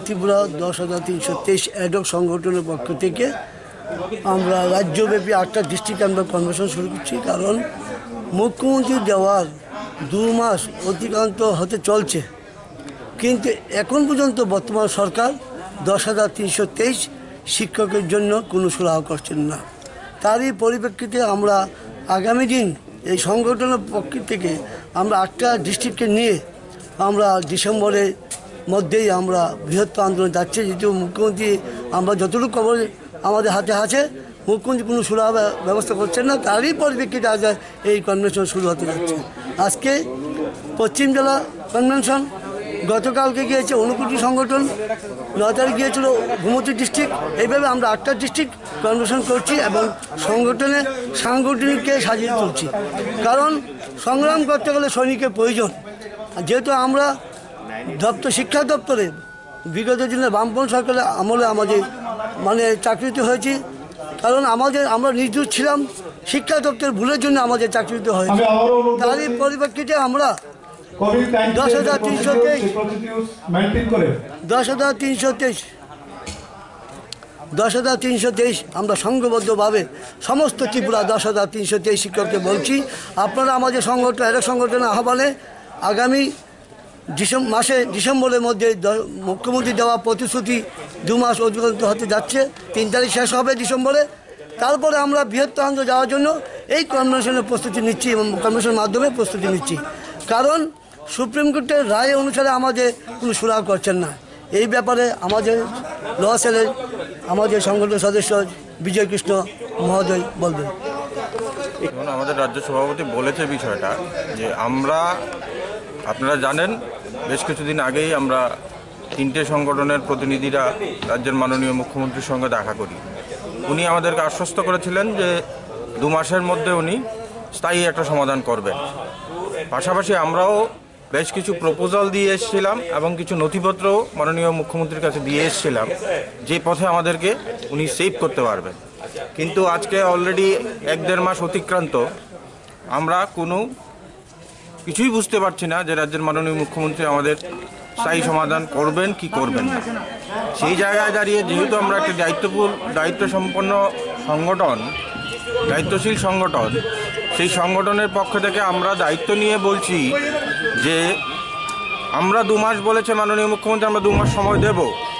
Tripura 10,323 ad hoc সংগঠনের পক্ষ থেকে আমরা রাজ্যব্যাপী 8টা ডিস্ট্রিক্টে আমরা কনভেনশন শুরু করছি। কারণ মুখ্যমন্ত্রী দেওয়ার 2 মাস অতিক্রান্ত হতে চলছে, কিন্তু এখন পর্যন্ত বর্তমান সরকার 10,323 শিক্ষকের জন্য কোনো সুরাহা করছেন না। তারই পরিপ্রেক্ষিতে আমরা আগামী দিন এই সংগঠনের পক্ষ থেকে আমরা 8টা ডিস্ট্রিক্টকে নিয়ে আমরা ডিসেম্বরের মধ্যেই আমরা বৃহত্তর আন্দোলন যাচ্ছে। যেহেতু মুখ্যমন্ত্রী আমরা যতটুকু খবর আমাদের হাতে আছে, মুখ্যমন্ত্রী কোনো সুরাহা ব্যবস্থা করছেন না, তারই পরিপ্রেক্ষিতে আজ এই কনভেনশন শুরু হতে যাচ্ছে। আজকে পশ্চিম জেলা কনভেনশন, গতকালকে গিয়েছে UNAKOTI সংগঠন, 9 তারিখ গিয়েছিল গোমতী ডিস্ট্রিক্ট। এইভাবে আমরা 8টা ডিস্ট্রিক্ট কনভেনশন করছি এবং সাংগঠনিককে সাজিয়ে তুলছি। কারণ সংগ্রাম করতে গেলে সৈনিকের প্রয়োজন। যেহেতু আমরা শিক্ষা দপ্তরে বিগত দিনে বামপন্থী সরকারের আমলে আমাদের চাকরিতে হয়েছি। কারণ আমরা নির্দোষ ছিলাম, শিক্ষা দপ্তর ভুলের জন্য আমাদের চাকরিতে হয়েছে। তারই পরিপ্রেক্ষিতে আমরা 10,323 আমরা সংঘবদ্ধভাবে সমস্ত ত্রিপুরা 10,323 শিক্ষককে বলছি, আপনারা আমাদের সংগঠনের আহ্বানে আগামী ডিসেম্বরের মধ্যে মুখ্যমন্ত্রী দেওয়া প্রতিশ্রুতি 2 মাস অতিক্রান্ত হতে যাচ্ছে, 3 তারিখ শেষ হবে ডিসেম্বরে। তারপরে আমরা বৃহত্তর আন্দোলন যাওয়ার জন্য এই কনভেনশনের প্রস্তুতি নিচ্ছি এবং কনভেনশনের মাধ্যমে প্রস্তুতি নিচ্ছি। কারণ সুপ্রিম কোর্টের রায় অনুসারে আমাদের কোনো সুরাহা করছেন না। এই ব্যাপারে আমাদের ল সেলের আমাদের সংগঠনের সদস্য বিজয় কৃষ্ণ মহোদয় বলবেন। এখন আমাদের রাজ্য সভাপতি বলেছে বিষয়টা যে আপনারা জানেন বেশ কিছুদিন আগেই আমরা 3টে সংগঠনের প্রতিনিধিরা রাজ্যের মাননীয় মুখ্যমন্ত্রীর সঙ্গে দেখা করি। উনি আমাদেরকে আশ্বস্ত করেছিলেন যে 2 মাসের মধ্যে উনি স্থায়ী একটা সমাধান করবেন। পাশাপাশি আমরাও বেশ কিছু প্রপোজাল দিয়ে এসেছিলাম এবং কিছু নথিপত্র মাননীয় মুখ্যমন্ত্রীর কাছে দিয়ে এসেছিলাম, যে পথে আমাদেরকে উনি সেভ করতে পারবেন। কিন্তু আজকে অলরেডি 1-1.5 মাস অতিক্রান্ত, আমরা কোনো কিছুই বুঝতে পারছি না যে রাজ্যের মাননীয় মুখ্যমন্ত্রী আমাদের স্থায়ী সমাধান করবেন কি করবেন না। সেই জায়গায় দাঁড়িয়ে যেহেতু আমরা একটা দায়িত্বসম্পন্ন সংগঠন, দায়িত্বশীল সংগঠন, সেই সংগঠনের পক্ষ থেকে আমরা দায়িত্ব নিয়ে বলছি যে আমরা 2 মাস বলেছে মাননীয় মুখ্যমন্ত্রী, আমরা 2 মাস সময় দেব।